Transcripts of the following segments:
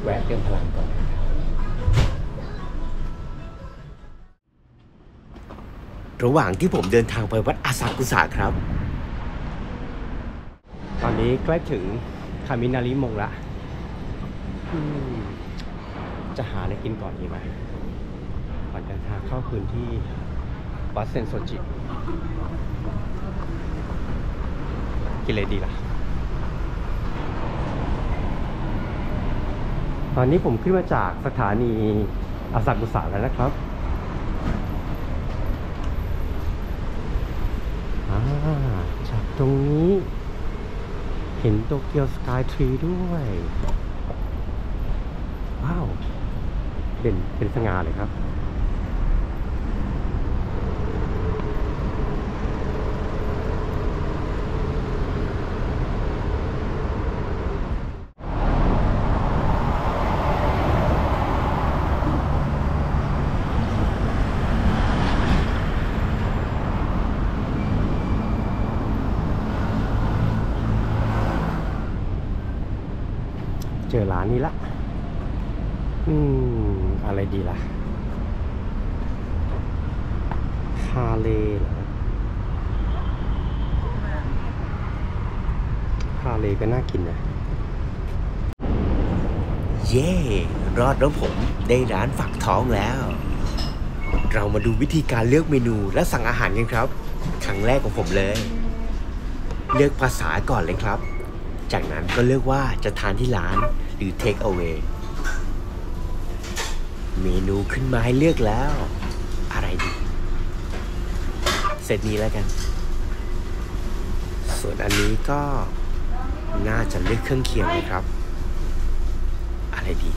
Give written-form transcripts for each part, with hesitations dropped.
แวะเติมพลังก่อนระหว่างที่ผมเดินทางไปวัดอาซากุสะครับตอนนี้ใกล้ถึงคามินาริมงละจะหาอะไรกินก่อนดีไหมก่อนเดินทางเข้าพื้นที่วัดเซนโซจิกินอะไรดีล่ะตอนนี้ผมขึ้นมาจากสถานีอาซากุสะแล้วนะครับจากตรงนี้เห็นโตเกียวสกายทรีด้วยว้าวเด่นเป็นสง่าเลยครับเจอร้านนี้ละอะไรดีล่ะคาเลเหรอคาเลก็น่ากินนะเย่รอดแล้วผมได้ร้านฝากท้องแล้วเรามาดูวิธีการเลือกเมนูและสั่งอาหารกันครับครั้งแรกของผมเลยเลือกภาษาก่อนเลยครับจากนั้นก็เลือกว่าจะทานที่ร้านหรือ Take away เมนูขึ้นมาให้เลือกแล้วอะไรดีเซตนี้แล้วกันส่วนอันนี้ก็น่าจะเลือกเครื่องเคียงเลยครับอะไรดี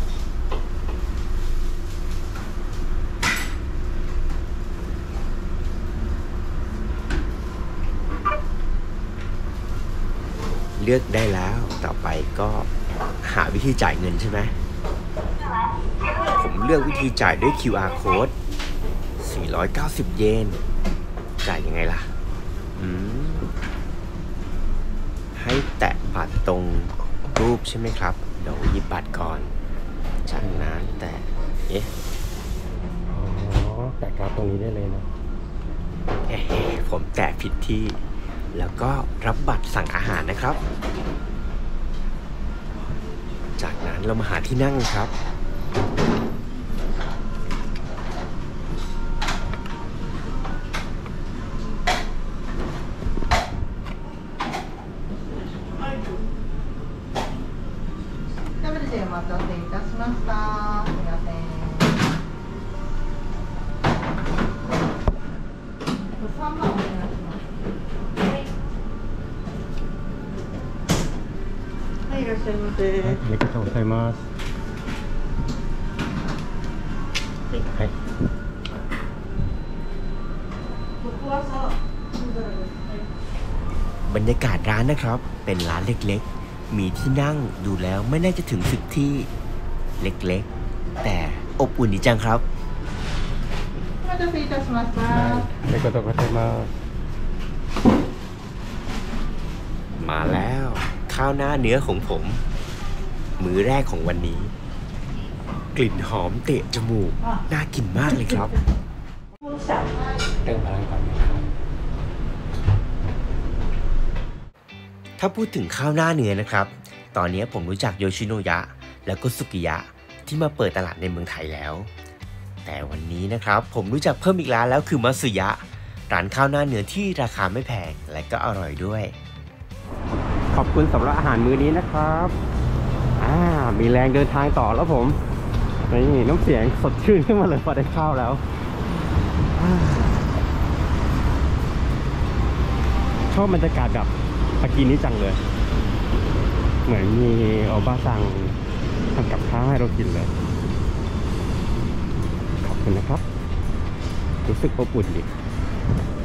เลือกได้แล้วต่อไปก็หาวิธีจ่ายเงินใช่ไหมผมเลือกวิธีจ่ายด้วย QR code 490 เยนจ่ายยังไงล่ะให้แตะบัตรตรงรูปใช่ไหมครับเดี๋ยวหยิบบัตรก่อนจากนั้นแตะแตะการ์ดตรงนี้ได้เลยนะผมแตะผิดที่แล้วก็รับบัตรสั่งอาหารนะครับจากนั้นเรามาหาที่นั่งครับありがとうございます。はい。บรรยากาศร้านนะครับเป็นร้านเล็กๆมีที่นั่งดูแล้วไม่น่าจะถึง10 ที่เล็กๆแต่อบอุ่นดีจังครับมาแล้วข้าวหน้าเนื้อของผมมื้อแรกของวันนี้กลิ่นหอมเตะจมูกน่ากินมากเลยครับเติมพลังก่อนนะครับถ้าพูดถึงข้าวหน้าเนื้อนะครับตอนนี้ผมรู้จักโยชิโนยะแล้วก็สุกิยะที่มาเปิดตลาดในเมืองไทยแล้วแต่วันนี้นะครับผมรู้จักเพิ่มอีกร้านแล้วคือมัตสึยะร้านข้าวหน้าเนื้อที่ราคาไม่แพงและก็อร่อยด้วยขอบคุณสำหรับอาหารมื้อนี้นะครับมีแรงเดินทางต่อแล้วผมนี่น้ำเสียงสดชื่นขึ้นมาเลยพอได้ข้าวแล้วชอบบรรยากาศแบบปากีนี้จังเลยเหมือนมีโอบ้าซังทำกับข้าวให้เรากินเลยขอบคุณนะครับรู้สึกอบอุ่นดี